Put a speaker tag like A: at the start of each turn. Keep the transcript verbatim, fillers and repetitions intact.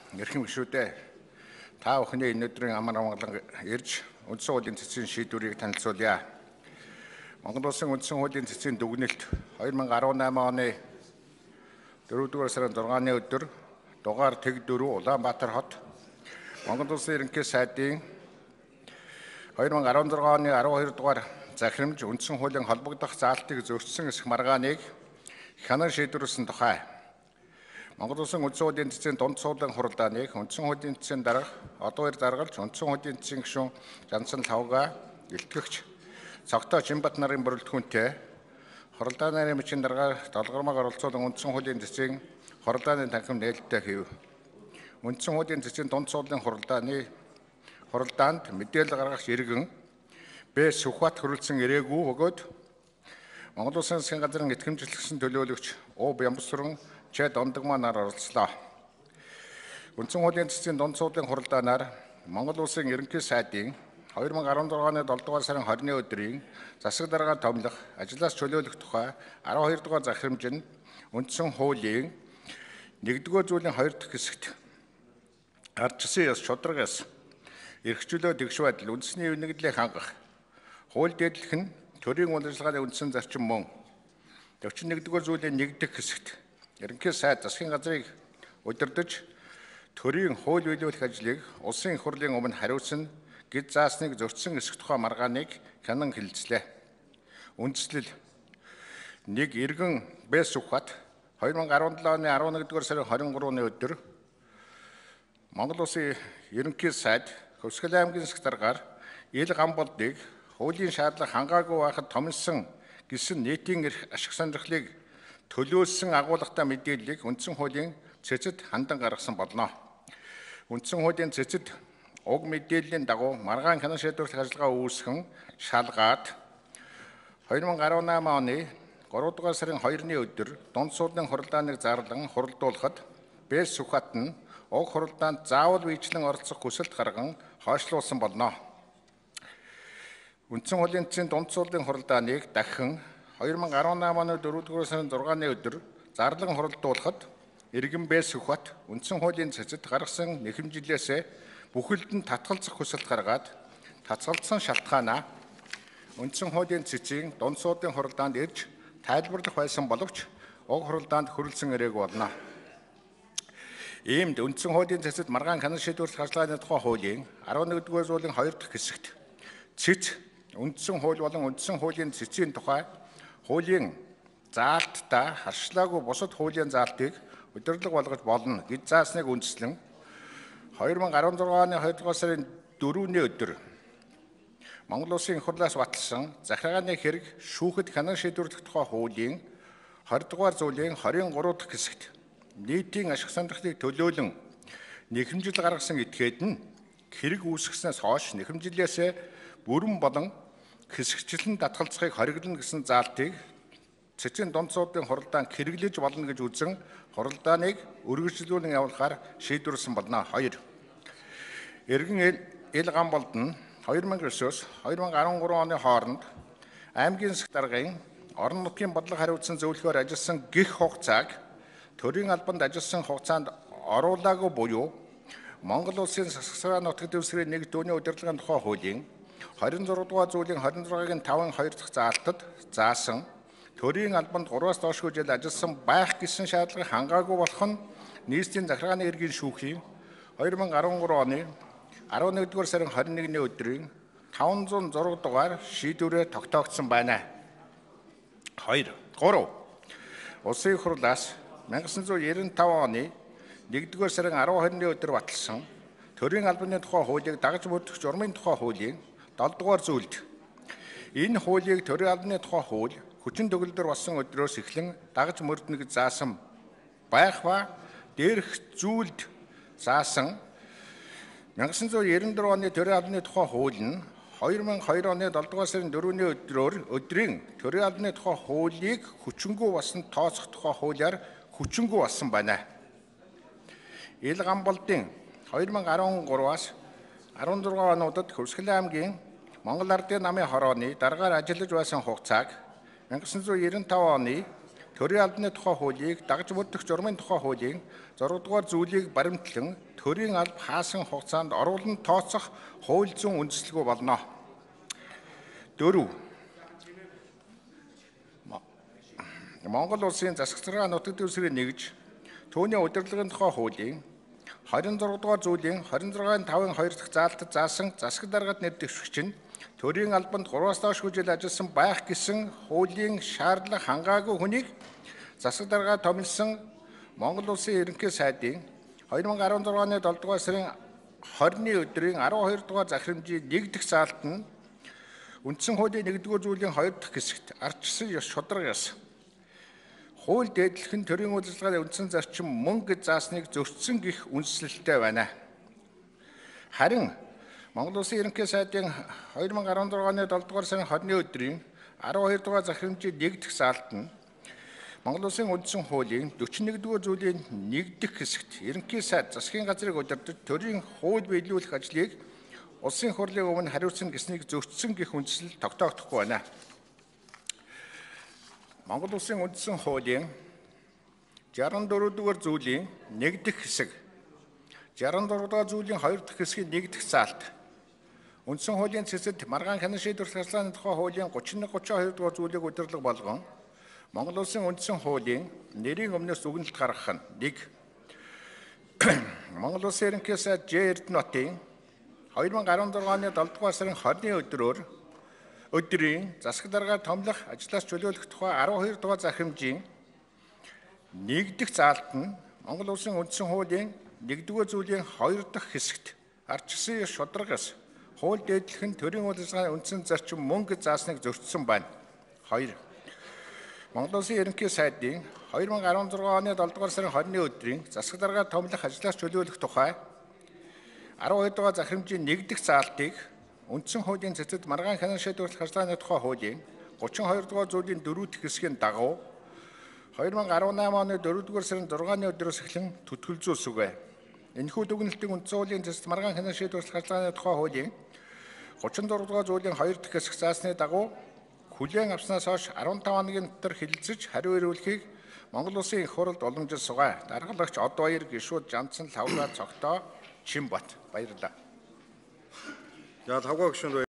A: Эрхэм гишүүдээ та бүхний өнөөдрийн амар амгалан ирж үндсэн хуулийн цэцгийн шийдвэрийг танилцуулъя. Монгол Улсын үндсэн хуулийн цэцгийн дүгнэлт two thousand eighteen оны дөрөвдүгээр сарын зургааны өдөр дугаар тэг дөрөв Улаанбаатар хот Монгол Улсын ерөнхий сайдын two thousand sixteen оны twelve дугаар захирамж үндсэн хуулийн холбогдох заалтыг зөрчсөн эсэх маргааныг хянан шийдвэрлсэн тухай Монгол Улсын үндсэн хуулийн цэцгийн дунд суулгын хуралдааныг үндсэн хуулийн цэцгийн дарга одоор даргалж үндсэн хуулийн цэцгийн гишүүн Жансан Лавга илтгэгч цогтой Чимбат нарын бүрэлдэхүүнтэй хуралдааны мөчийн дарга долгормог оролцуулан үндсэн хуулийн цэцгийн хуралдааны танхим нээлттэй хийв. Үндсэн хуулийн цэцгийн дунд суулгын хуралдааны хуралдаанд мэдээлэл гаргах иргэн Б. Сүхбат хөрөлдсөн ирээгүй бөгөөд Монгол Улсын засгийн газрын итгэмжлэгсэн төлөөлөгч О. Бямбсран Ч. Дондогмаа нар оролцлоо. Үндсэн хуулийн цэцгийн дунд суулгын хуралдаанаар Монгол Улсын ерөнхий сайдын two thousand sixteen оны seven дугаар сарын twenty өдрийн засаг даргаа томлох, ажлаас чөлөөлөх тухай twelve дугаар захирамж нь үндсэн хуулийн one-р зүйлийн two дахь хэсэгт ардчилсан ёс шударгаас эрхчлөө тэгш байдал үндэсний нэгдлийг хангах, хууль дэдлэх нь төрийн үйл ажиллагааны үндсэн зарчим мөн forty-one-р зүйлийн one дахь хэсэгт ерөнхий сайд засгийн газрыг удирдах төрийн хууль биелүүлэх ажлыг улсын их хурлын өмнө хариуцсан гэж заасныг зөрчсөн эсэх тухай маргааныг хянан хэлэлцлээ. Үндэслэл нэг иргэн Б. Сүхбат two thousand seventeen оны eleven дугаар сарын twenty-three-ны өдөр Монгол Улсын ерөнхий сайд Хөвсгөл аймгийн засаг даргаар ил гам болдыг хуулийн шаардлага хангаагүй байхад томилсон гэсэн нийтийн эрх ашиг сонирхлыг төлөөлсөн агуулгатай мэдээллийг үндсэн хуулийн цэцэд хандан гаргасан болно. Үндсэн хуулийн цэцэд уг мэдээллийн дагуу маргаан хянан шийдвэрлэх ажиллагаа үүсгэн шалгаад two thousand eighteen оны three дугаар сарын two-ны өдөр дунд суулгын хуралдааныг зарлан хуралдуулахад Б. Сүхбат нь уг хуралдаанд заавал биечлэн оролцох хүсэлт гарган хойшлуулсан болно. Үндсэн хуулийн цэцгийн дунд суулгын хуралдааныг дахин two thousand eighteen оны four дугаар сарын six-ны өдөр зарлан хуралдуулахад иргэн Б. Сүхбат үндсэн хуулийн цэцэд гаргасан нэхэмжлээсээ бүхэлд нь татгалзах хүсэлт гаргаад татгалзсан шалтгаанаа үндсэн хуулийн цэцгийн дунд суулгын хуралдаанд ирж тайлбарлах байсан боловч уг хуралдаанд хүрэлцэн ирээгүй болно. Иймд үндсэн хуулийн цэцэд маргаан хянан шийдвэрлэх ажиллагааны тухай хуулийн eleven дугаар зүйлийн two дахь хэсэгт цэц үндсэн хууль болон үндсэн хуулийн цэцгийн тухай хуулийн заалттай харшлаагүй бусад хуулийн заалтыг удирдлага болгож болно гэж заасныг үндэслэн two thousand sixteen оны two дугаар сарын four-ны өдөр Монгол Улсын их хурлаас баталсан захиргааны хэрэг шүүхэд хянан шийдвэрлэх тухай хуулийн twenty дугаар зүйлийн twenty-three дахь хэсэгт нийтийн ашиг сонирхлыг төлөөлөн нэхэмжил гаргасан этгээд нь хэрэг үүсгэснээс хойш нэхэмжлээсээ бүрэн болон хэсэгчлэн татгалзахыг хориглоно гэсэн заалтыг цэцгийн дунд суулгын хуралдаанд хэрэглэж болно гэж үзэн хуралдааныг үргэлжлүүлэн явуулахаар шийдвэрлсэн болно. two Эргэн ил гам болд нь two thousand nine-с two thousand thirteen оны хооронд аймгийн засаг даргын орон нутгийн бодлого хариуцсан зөвлөхөөр ажилласан гэх хугацааг төрийн албанд ажилласан хугацаанд оруулаагүй буюу Монгол Улсын засаг нутаг дэвсгэрийн нэг дүүний удирдлагын тухай хуулийн twenty-six дугаар зүйлийн twenty-six-гийн five two дахь заалтад заасан төрийн албанд three-аас доошгүй жил ажилласан байх гэсэн шаардлагыг хангаагүй болох нь нийслэлийн захиргааны эргийн шүүхийн two thousand thirteen оны eleven дугаар сарын twenty-one-ны өдрийн five oh six дугаар шийдвэрээр тогтоогдсон байна. two three Улсын их хурлаас nineteen ninety-five оны one дугаар сарын twelve-ны өдөр баталсан төрийн албаны тухай хуулийг дагаж мөрдөх журмын тухай хуулийн seven дугаар зүйлд энэ хуулийг төрийн албаны тухай хууль хүчин төгөлдөр болсон өдрөөс эхлэн дагаж мөрднө гэж заасан байх ба дээрх зүйлд заасан nineteen ninety-four оны төрийн албаны тухай хууль нь two thousand two оны seven дугаар сарын four-ны өдрөөр өдрийн төрийн албаны тухай хуулийг хүчингүй болсон тооцох тухай хуулиар хүчингүй болсон байна. Ил гам болдын two thousand thirteen-аас sixteen онуудад Хөвсгөл аймгийн Монгол Ардын намын хорооны дараагаар ажиллаж байсан хугацааг nineteen ninety-five оны төрийн албаны тухай хуулийг дагаж мөрдөх журмын тухай хуулийн six дугаар зүйлийг баримтлан төрийн алба хаасан хугацаанд оруулан тооцох хууль зүйн үндэслэлгүй болно. Дөрөв. Монгол улсын засаг захиргаа нутаг дэвсгэрийг нэгж түүний удирдлагын тухай хуулийн двадцать шесть дугаар зүйлийн двадцать шесть тавын хоёр дахь заалтад заасан засаг даргад нэр дэвшигч нь төрийн албанд гураваас доошгүй жил ажилласан байх гэсэн хуулийн шаардлага хангаагүй хүнийг засаг даргаа томилсон Монгол улсын ерөнхий сайдын две тысячи шесть оны долоо дугаар сарын двадцатны өдрийн twelve дугаар захирамжийн нэг дахь заалт нь үндсэн хуулийн нэгдүгээр зүйлийн хоёр дахь хэсэгт ардчилсан ёс шударгаас хууль дээдлэх нь төрийн удирдлагын үндсэн зарчим мөн гэж заасныг зөрчсөн гэх үндэслэлтэй байна. Харин Монгол улсын ерөнхий сайдын две тысячи шесть оны долоо дугаар сарын двадцатны өдрийн twelve дугаар захирамжийн нэг дахь заалт нь Монгол улсын үндсэн хуулийн forty-one дугаар зүйлийн нэг дахь хэсэгт ерөнхий сайд засгийн газрыг удирдах төрийн хууль биелүүлэх ажлыг улсын хурлын өмнө хариуцсан гэснийг зөрчсөн гэх үндэслэл тогтоогдохгүй байна. Монгол улсын үндсэн хуулийн sixty-four дугаар зүйлийн нэг дахь хэсэг, sixty-six дугаар зүйлийн хоёр дахь хэсгийн нэг дахь заалт, үндсэн хуулийн цэцэд маргаан хянан шийдвэрлэх харилцааны тухай хуулийн thirty-one thirty-two дугаар зүйлийг удирдлага болгон Монгол улсын үндсэн хуулийн нэрийн өмнөөс үгнэлт гаргах нь нэг. Монгол улсын ерөнхий сайд Ж. Эрдэнэтийн две тысячи шесть оны долоо дугаар сарын twenty-ны өдрөөр өдрийн засаг даргаа томлох ажлаас чөлөөлөх тухай twelve дугаар захирамжийн нэг дахь заалт нь Монгол улсын үндсэн хуулийн one-р зүйлийн хоёр дахь хэсэгт ардчилсан ёс шударгаас хууль дээдлэх нь төрийн удирдлагын үндсэн зарчим мөн гэж заасныг зөрчсөн байна. two. Монгол улсын ерөнхий сайдын две тысячи sixteen оны долоо дугаар сарын twenty-ны өдрийн засаг даргаа томлох ажлаас чөлөөлөх тухай twelve дугаар захирамжийн нэг дахь заалтыг үндсэн хуулийн цэцэд маргаан хянан шийдвэрлэх харилцааны тухай хуулийн thirty-two дугаар зүйлийн four дахь хэсгийн дагуу twenty eighteen оны four дугаар сарын six-ны өдрөөс эхлэн төтгөлзүүлсүгэ. Энэхүү дүгнэлтийг үндсэн хуулийн цэцэд маргаан хянан шийдвэрлэх харилцааны тухай хуулийн thirty-four дугаар зүйлийн two дахь хэсэг заасны дагуу хүлээн авснаас хойш fifteen хоногийн дотор хэлэлцэж хариу ирүүлэхийг Монгол улсын их хурлд уламжилж сугай. Даргалагч Од Баяр, Гишүүд, Жандсан, Лавга, Цогтоо, Чинбат. Баярлалаа.
B: За, тавга гишүүнд